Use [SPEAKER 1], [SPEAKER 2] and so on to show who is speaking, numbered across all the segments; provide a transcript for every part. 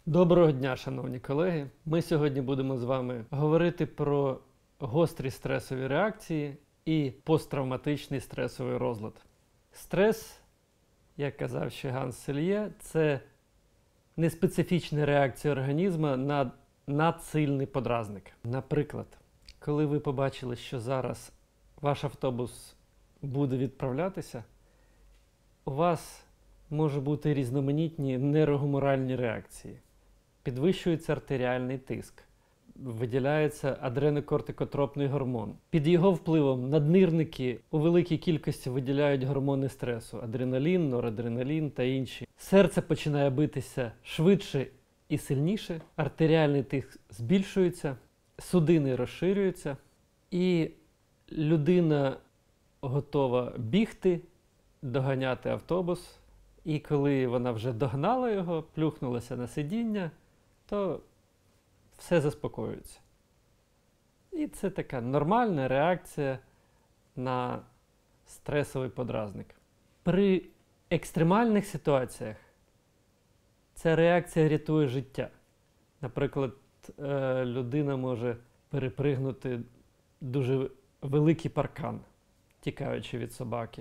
[SPEAKER 1] Доброго дня, шановні колеги! Ми сьогодні будемо з вами говорити про гострі стресові реакції і посттравматичний стресовий розлад. Стрес, як казав ще Ганс Сельє, це неспецифічна реакція організму на надсильний подразник. Наприклад, коли ви побачили, що зараз ваш автобус буде відправлятися, у вас можуть бути різноманітні нейрогуморальні реакції. Підвищується артеріальний тиск, виділяється адренокортикотропний гормон. Під його впливом наднирники у великій кількості виділяють гормони стресу – адреналін, норадреналін та інші. Серце починає битися швидше і сильніше, артеріальний тиск збільшується, судини розширюються, і людина готова бігти, доганяти автобус. І коли вона вже догнала його, плюхнулася на сидіння, то все заспокоюється. І це така нормальна реакція на стресовий подразник. При екстремальних ситуаціях ця реакція рятує життя. Наприклад, людина може перепригнути дуже великий паркан, тікаючи від собаки,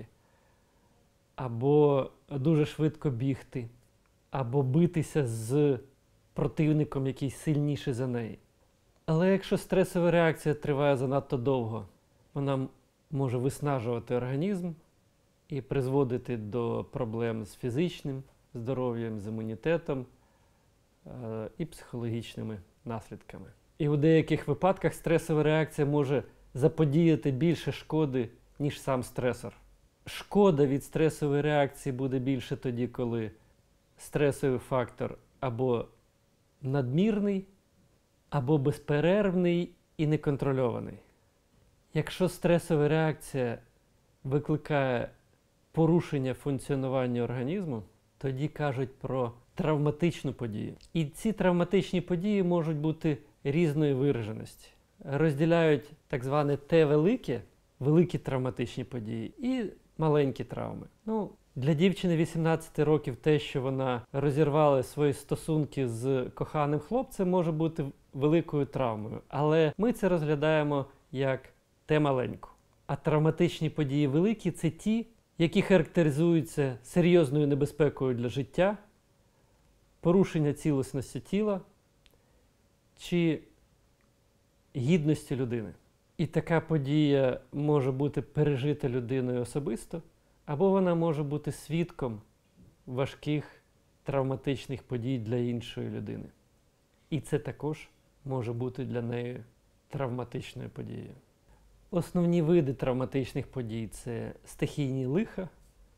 [SPEAKER 1] або дуже швидко бігти, або битися з противником, який сильніший за неї. Але якщо стресова реакція триває занадто довго, вона може виснажувати організм і призводити до проблем з фізичним здоров'ям, з імунітетом і психологічними наслідками. І у деяких випадках стресова реакція може заподіяти більше шкоди, ніж сам стресор. Шкода від стресової реакції буде більше тоді, коли стресовий фактор або надмірний, або безперервний і неконтрольований. Якщо стресова реакція викликає порушення функціонування організму, тоді кажуть про травматичну подію. І ці травматичні події можуть бути різної вираженості. Розділяють так зване Т-велике, великі травматичні події, і маленькі травми. Для дівчини 18 років те, що вона розірвала свої стосунки з коханим хлопцем, може бути великою травмою. Але ми це розглядаємо як те маленьку. А травматичні події великі – це ті, які характеризуються серйозною небезпекою для життя, порушення цілісності тіла чи гідності людини. І така подія може бути пережита людиною особисто, або вона може бути свідком важких травматичних подій для іншої людини. І це також може бути для неї травматичною подією. Основні види травматичних подій – це стихійні лиха,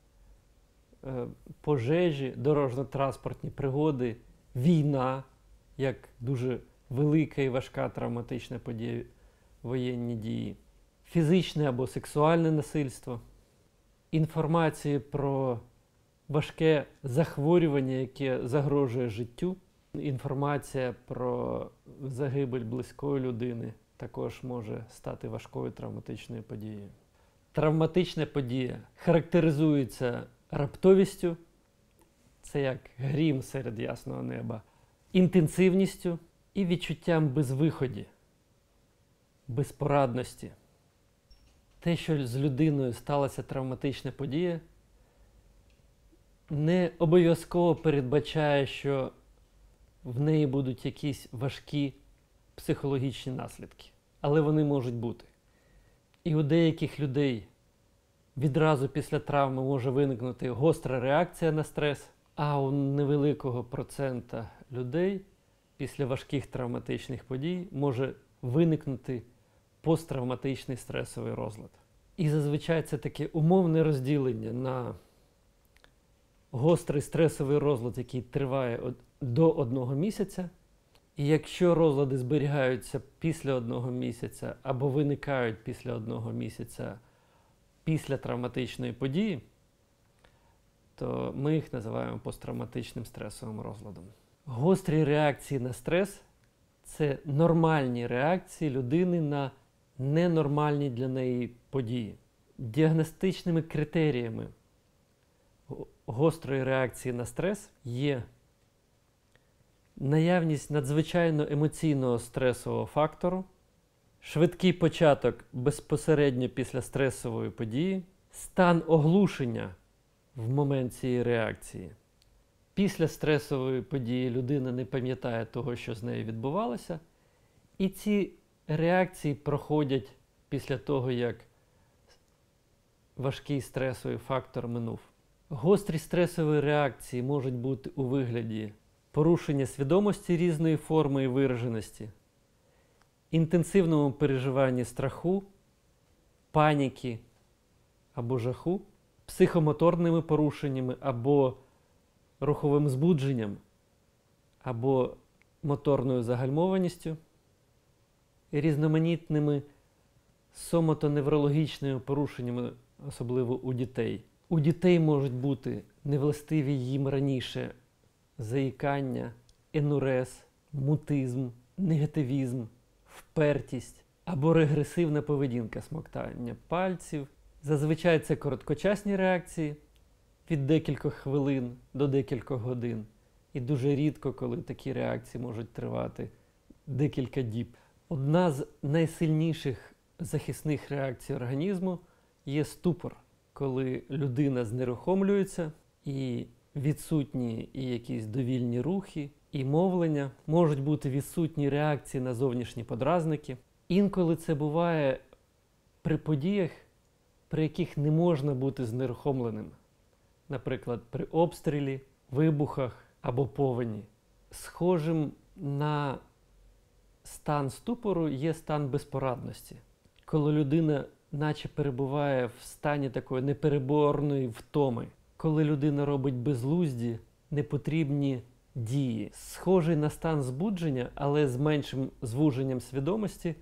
[SPEAKER 1] пожежі, дорожньо-транспортні пригоди, війна, як дуже велика і важка травматична подія, воєнні дії, фізичне або сексуальне насильство, інформації про важке захворювання, яке загрожує життю, інформація про загибель близької людини також може стати важкою травматичною подією. Травматична подія характеризується раптовістю, це як грім серед ясного неба, інтенсивністю і відчуттям безвиході, безпорадності. Те, що з людиною сталася травматична подія, не обов'язково передбачає, що в неї будуть якісь важкі психологічні наслідки. Але вони можуть бути. І у деяких людей відразу після травми може виникнути гостра реакція на стрес, а у невеликого процента людей після важких травматичних подій може виникнути посттравматичний стресовий розлад. І зазвичай це таке умовне розділення на гострий стресовий розлад, який триває до 1 місяця. І якщо розлади зберігаються після 1 місяця або виникають після 1 місяця після травматичної події, то ми їх називаємо посттравматичним стресовим розладом. Гострі реакції на стрес – це нормальні реакції людини на ненормальні для неї події. Діагностичними критеріями гострої реакції на стрес є наявність надзвичайно емоційного стресового фактору, швидкий початок безпосередньо після стресової події, стан оглушення в момент цієї реакції. Після стресової події людина не пам'ятає того, що з нею відбувалося, і ці реакції проходять після того, як важкий стресовий фактор минув. Гострі стресові реакції можуть бути у вигляді порушення свідомості різної форми і вираженості, інтенсивному переживанні страху, паніки або жаху, психомоторними порушеннями або руховим збудженням, або моторною загальмованістю, і різноманітними соматоневрологічними порушеннями, особливо у дітей. У дітей можуть бути невластиві їм раніше заїкання, енурез, мутизм, негативізм, впертість або регресивна поведінка, смоктання пальців. Зазвичай це короткочасні реакції від декількох хвилин до декількох годин. І дуже рідко, коли такі реакції можуть тривати декілька діб. Одна з найсильніших захисних реакцій організму є ступор, коли людина знерухомлюється і відсутні і якісь довільні рухи, і мовлення, можуть бути відсутні реакції на зовнішні подразники. Інколи це буває при подіях, при яких не можна бути знерухомленим. Наприклад, при обстрілі, вибухах або повені. Схожим на стан ступору є стан безпорадності, коли людина наче перебуває в стані такої непереборної втоми, коли людина робить безглузді, непотрібні дії. Схожий на стан збудження, але з меншим звуженням свідомості,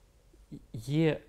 [SPEAKER 1] є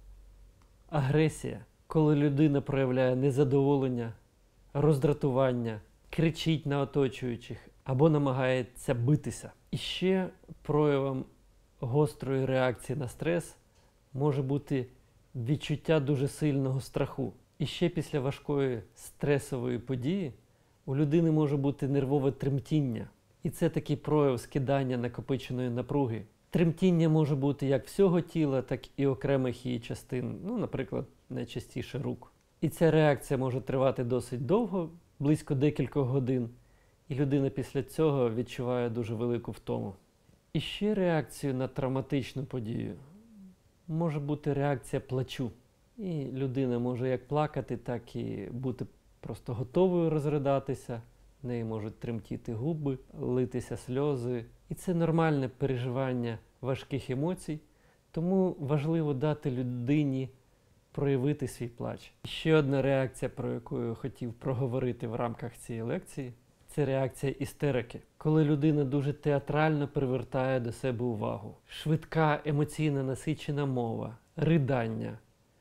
[SPEAKER 1] агресія, коли людина проявляє незадоволення, роздратування, кричить на оточуючих або намагається битися. І ще проявом гострої реакції на стрес може бути відчуття дуже сильного страху. І ще після важкої стресової події у людини може бути нервове тремтіння. І це такий прояв скидання накопиченої напруги. Тремтіння може бути як всього тіла, так і окремих її частин, наприклад, найчастіше рук. І ця реакція може тривати досить довго, близько декількох годин, і людина після цього відчуває дуже велику втому. І ще реакцією на травматичну подію може бути реакція плачу. І людина може як плакати, так і бути просто готовою розридатися. В неї можуть тремтіти губи, литися сльози. І це нормальне переживання важких емоцій, тому важливо дати людині проявити свій плач. Ще одна реакція, про яку я хотів проговорити в рамках цієї лекції, це реакція істерики. Коли людина дуже театрально привертає до себе увагу. Швидка, емоційно насичена мова, ридання.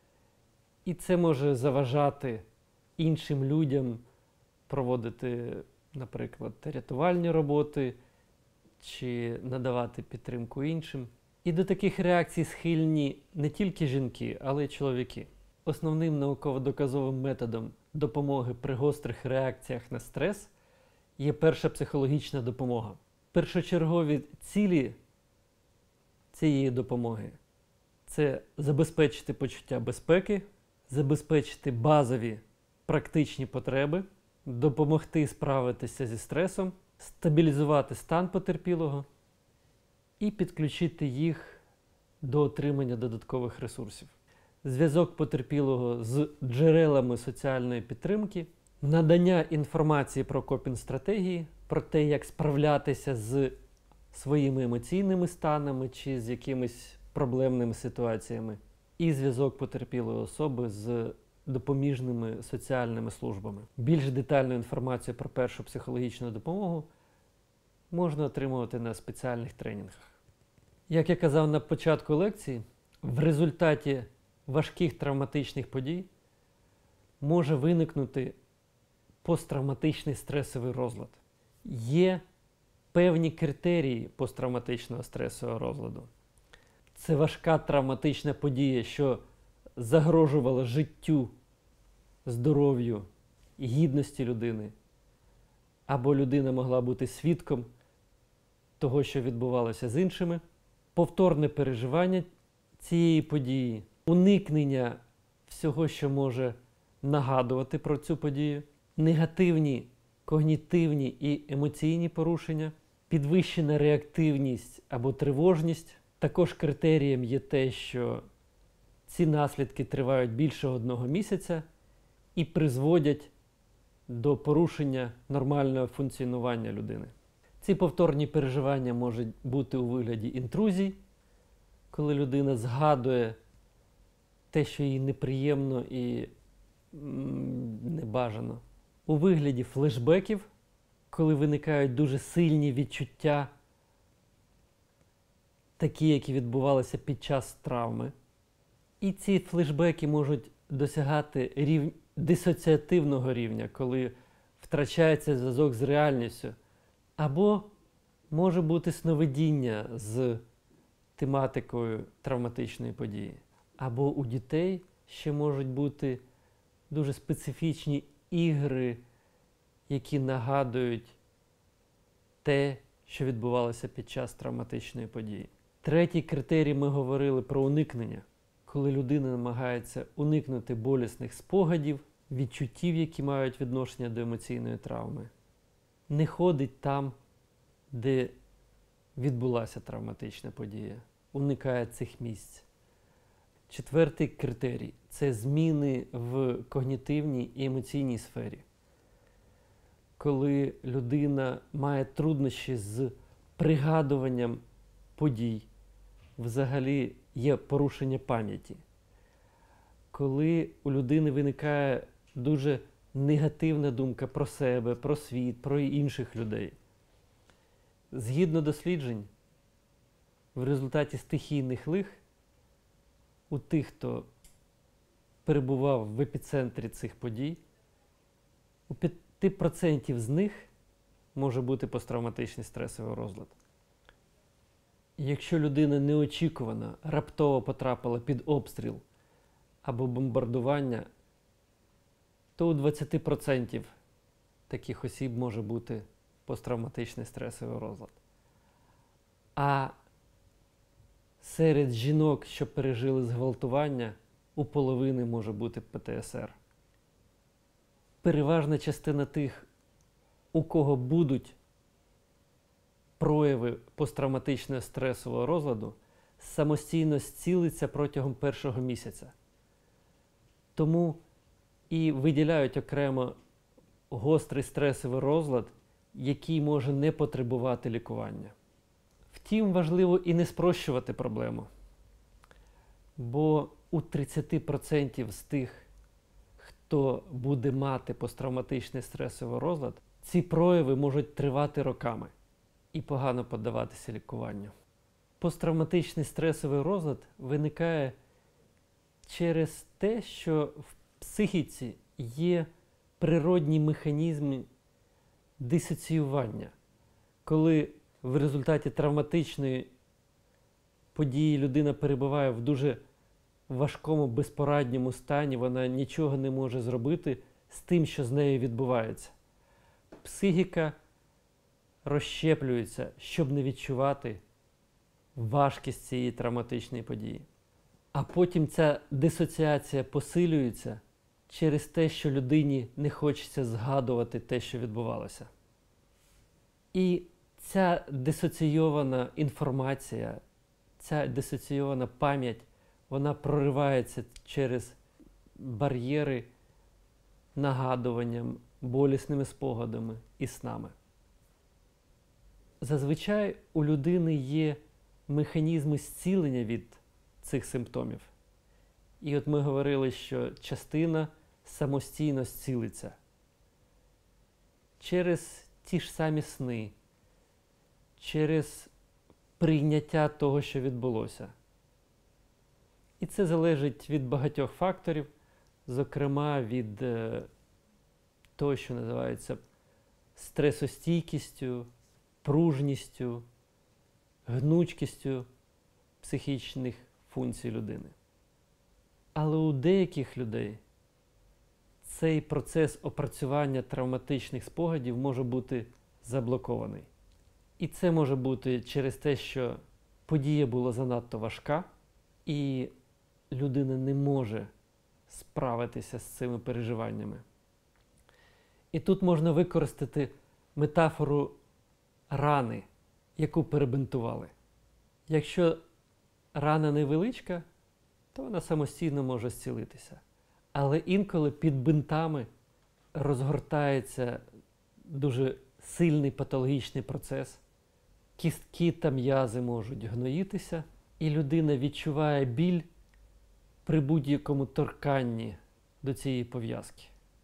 [SPEAKER 1] І це може заважати іншим людям проводити, наприклад, рятувальні роботи чи надавати підтримку іншим. І до таких реакцій схильні не тільки жінки, але й чоловіки. Основним науково-доказовим методом допомоги при гострих реакціях на стрес є перша психологічна допомога. Першочергові цілі цієї допомоги – це забезпечити почуття безпеки, забезпечити базові практичні потреби, допомогти справитися зі стресом, стабілізувати стан потерпілого і підключити їх до отримання додаткових ресурсів. Зв'язок потерпілого з джерелами соціальної підтримки, надання інформації про копінг-стратегії, про те, як справлятися з своїми емоційними станами чи з якимись проблемними ситуаціями, і зв'язок потерпілої особи з допоміжними соціальними службами. Більш детальну інформацію про першу психологічну допомогу можна отримувати на спеціальних тренінгах. Як я казав на початку лекції, в результаті важких травматичних подій може виникнути посттравматичний стресовий розлад. Є певні критерії посттравматичного стресового розладу. Це важка травматична подія, що загрожувала життю, здоров'ю і гідності людини. Або людина могла бути свідком того, що відбувалося з іншими, повторне переживання цієї події, уникнення всього, що може нагадувати про цю подію, негативні когнітивні і емоційні порушення, підвищена реактивність або тривожність. Також критерієм є те, що ці наслідки тривають більше 1 місяця і призводять до порушення нормального функціонування людини. Ці повторні переживання можуть бути у вигляді інтрузій, коли людина згадує те, що їй неприємно і небажано. У вигляді флешбеків, коли виникають дуже сильні відчуття, такі, які відбувалися під час травми. І ці флешбеки можуть досягати дисоціативного рівня, коли втрачається зв'язок з реальністю. Або може бути сновидіння з тематикою травматичної події. Або у дітей ще можуть бути дуже специфічні ігри, які нагадують те, що відбувалося під час травматичної події. Третій критерій ми говорили про уникнення. Коли людина намагається уникнути болісних спогадів, відчуттів, які мають відношення до емоційної травми. Не ходить там, де відбулася травматична подія. Уникає цих місць. Четвертий критерій – це зміни в когнітивній і емоційній сфері. Коли людина має труднощі з пригадуванням подій, взагалі є порушення пам'яті. Коли у людини виникає дуже негативна думка про себе, про світ, про інших людей. Згідно досліджень, в результаті стихійних лих у тих, хто перебував в епіцентрі цих подій, у 5% з них може бути посттравматичний стресовий розлад. Якщо людина неочікувано, раптово потрапила під обстріл або бомбардування, то у 20% таких осіб може бути посттравматичний стресовий розлад. А серед жінок, що пережили зґвалтування, у половини може бути ПТСР. Переважна частина тих, у кого будуть прояви посттравматичного стресового розладу, самостійно зцілиться протягом 1-го місяця. Тому і виділяють окремо гострий стресовий розлад, який може не потребувати лікування. Втім, важливо і не спрощувати проблему. Бо у 30% з тих, хто буде мати посттравматичний стресовий розлад, ці прояви можуть тривати роками і погано піддаватися лікуванню. Посттравматичний стресовий розлад виникає через те, що в психіці є природні механізми дисоціювання. Коли в результаті травматичної події людина перебуває в дуже важкому, безпорадньому стані, вона нічого не може зробити з тим, що з нею відбувається. Психіка розщеплюється, щоб не відчувати важкість цієї травматичної події. А потім ця дисоціація посилюється через те, що людині не хочеться згадувати те, що відбувалося. І ця дисоційована інформація, ця дисоційована пам'ять, вона проривається через бар'єри нагадуванням, болісними спогадами і снами. Зазвичай у людини є механізми зцілення від цих симптомів. І от ми говорили, що частина самостійно зцілиться через ті ж самі сни, через прийняття того, що відбулося. І це залежить від багатьох факторів, зокрема від того, що називається стресостійкістю, пружністю, гнучкістю психічних функцій людини. Але у деяких людей цей процес опрацювання травматичних спогадів може бути заблокований. І це може бути через те, що подія була занадто важка, і людина не може справитися з цими переживаннями. І тут можна використати метафору рани, яку перебинтували. Якщо рана невеличка, то вона самостійно може зцілитися. Але інколи під бинтами розгортається дуже сильний патологічний процес. Кістки та м'язи можуть гноїтися, і людина відчуває біль при будь-якому торканні до цієї пов'язки.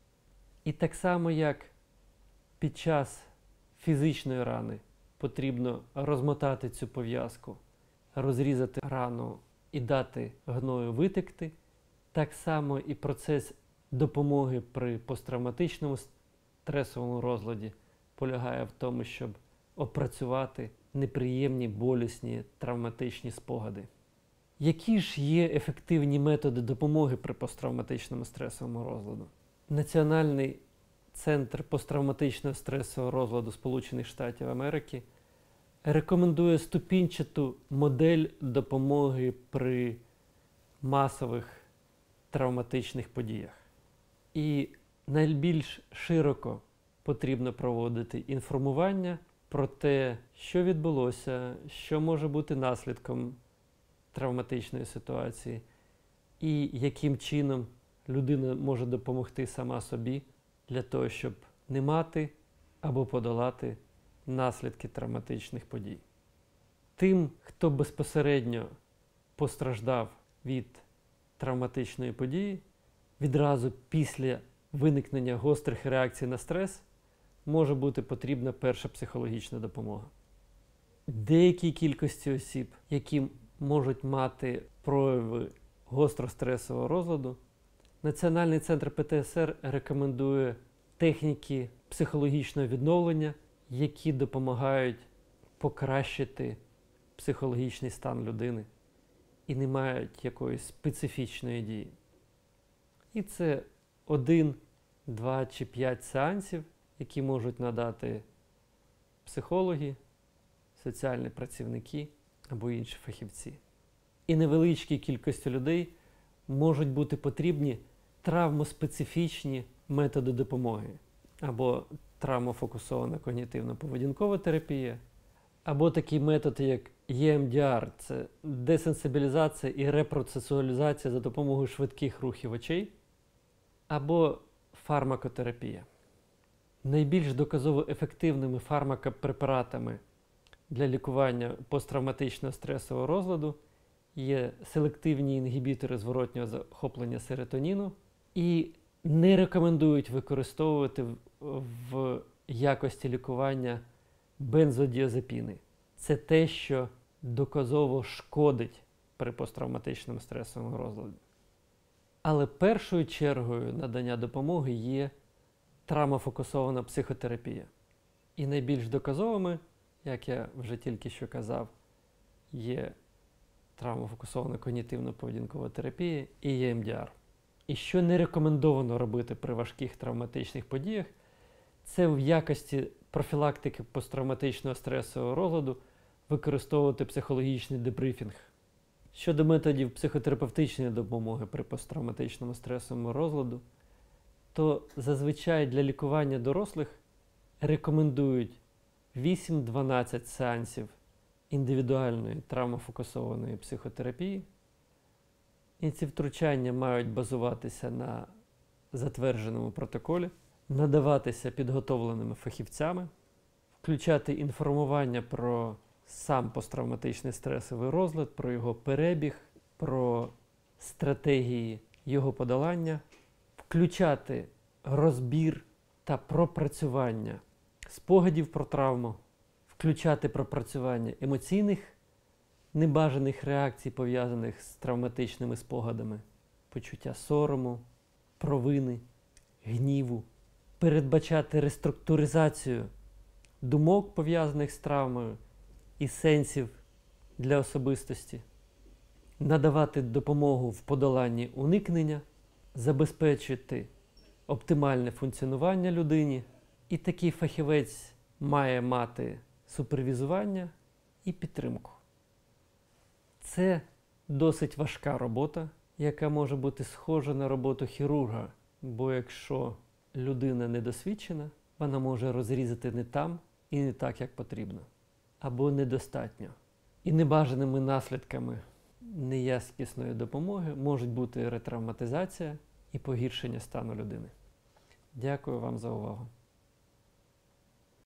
[SPEAKER 1] І так само, як під час фізичної рани потрібно розмотати цю пов'язку, розрізати рану і дати гною витекти, так само і процес допомоги при посттравматичному стресовому розладі полягає в тому, щоб опрацювати неприємні, болісні, травматичні спогади. Які ж є ефективні методи допомоги при посттравматичному стресовому розладу? Національний центр посттравматичного стресового розладу Сполучених Штатів Америки рекомендує ступінчату модель допомоги при масових травматичних подіях. І найбільш широко потрібно проводити інформування про те, що відбулося, що може бути наслідком травматичної ситуації, і яким чином людина може допомогти сама собі для того, щоб не мати або подолати наслідки травматичних подій. Тим, хто безпосередньо постраждав від травматичної події, відразу після виникнення гострих реакцій на стрес може бути потрібна перша психологічна допомога. Деякій кількості осіб, які можуть мати прояви гостростресового розладу, Національний центр ПТСР рекомендує техніки психологічного відновлення, які допомагають покращити психологічний стан людини і не мають якоїсь специфічної дії. І це 1, 2 чи 5 сеансів, які можуть надати психологи, соціальні працівники або інші фахівці. І невеличкій кількості людей можуть бути потрібні травмоспецифічні методи допомоги, або травмофокусована когнітивно-поведінкова терапія, або такий метод, як EMDR – це десенсибілізація і репроцесуалізація за допомогою швидких рухів очей, або фармакотерапія. Найбільш доказово ефективними фармакопрепаратами для лікування посттравматичного стресового розладу є селективні інгібітори зворотнього захоплення серотоніну і не рекомендують використовувати в якості лікування бензодіазепіни. Це те, що доказово шкодить при посттравматичному стресовому розладі. Але першою чергою надання допомоги є травмофокусована психотерапія. І найбільш доказовими, як я вже тільки що казав, є травмофокусована когнітивно-поведінкова терапія і EMDR. І що не рекомендовано робити при важких травматичних подіях, це в якості профілактики посттравматичного стресового розладу використовувати психологічний дебрифінг. Щодо методів психотерапевтичної допомоги при посттравматичному стресовому розладу, то зазвичай для лікування дорослих рекомендують 8-12 сеансів індивідуальної травмофокусованої психотерапії. І ці втручання мають базуватися на затвердженому протоколі, надаватися підготовленими фахівцями, включати інформування про сам посттравматичний стресовий розлад, про його перебіг, про стратегії його подолання, включати розбір та пропрацювання спогадів про травму, включати пропрацювання емоційних небажаних реакцій, пов'язаних з травматичними спогадами, почуття сорому, провини, гніву, передбачати реструктуризацію думок, пов'язаних з травмою, і сенсів для особистості, надавати допомогу в подоланні уникнення, забезпечити оптимальне функціонування людині. І такий фахівець має мати супервізування і підтримку. Це досить важка робота, яка може бути схожа на роботу хірурга, бо якщо людина недосвідчена, вона може розрізати не там і не так, як потрібно, або недостатньо. І небажаними наслідками неякісної допомоги можуть бути ретравматизація і погіршення стану людини. Дякую вам за увагу.